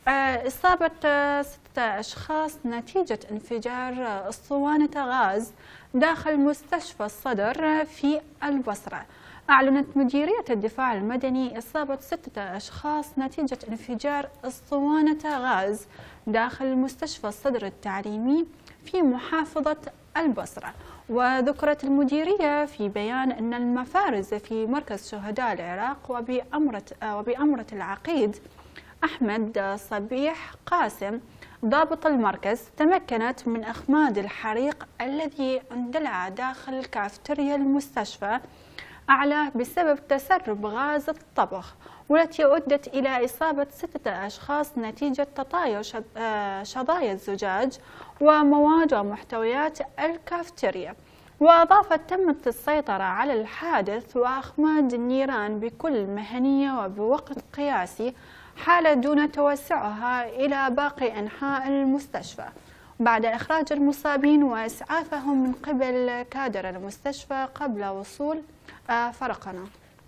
إصابة 6 أشخاص نتيجة انفجار أسطوانة غاز داخل مستشفى الصدر في البصرة. أعلنت مديرية الدفاع المدني إصابة 6 أشخاص نتيجة انفجار أسطوانة غاز داخل مستشفى الصدر التعليمي في محافظة البصرة. وذكرت المديرية في بيان أن المفارز في مركز شهداء العراق وبأمرة العقيد أحمد صبيح قاسم ضابط المركز تمكنت من إخماد الحريق الذي اندلع داخل كافتيريا المستشفى أعلى بسبب تسرب غاز الطبخ، والتي أدت إلى إصابة 6 أشخاص نتيجة تطاير شظايا الزجاج ومواد ومحتويات الكافتيريا. وأضافت تمت السيطرة على الحادث وإخماد النيران بكل مهنية وبوقت قياسي حال دون توسعها إلى باقي أنحاء المستشفى بعد إخراج المصابين وإسعافهم من قبل كادر المستشفى قبل وصول فرقنا.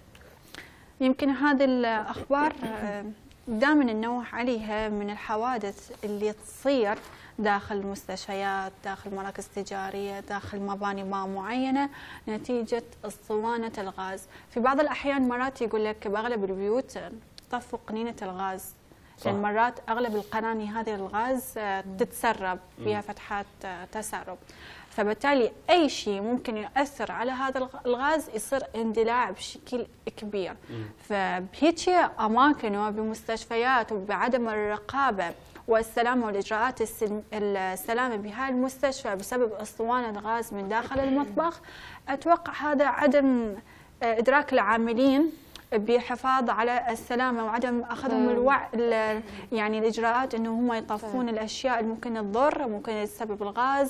يمكن هذه الأخبار دائما ننوه عليها من الحوادث اللي تصير داخل مستشفيات، داخل مراكز تجارية، داخل مباني ما معينة نتيجة اسطوانة الغاز. في بعض الأحيان مرات يقول لك بأغلب البيوت طفوا قنينة الغاز، لأن مرات أغلب القناني هذه الغاز تتسرب فيها فتحات تسرب، فبالتالي أي شيء ممكن يؤثر على هذا الغاز يصير اندلاع بشكل كبير. فبهيك أماكن وبمستشفيات وبعدم الرقابة والسلامة والإجراءات السلامة بهذه المستشفى بسبب أسطوانة غاز من داخل المطبخ، أتوقع هذا عدم إدراك العاملين بحفاظ على السلامة وعدم أخذهم يعني الإجراءات أنه هم يطفون الأشياء اللي ممكن تضر، ممكن تسبب الغاز،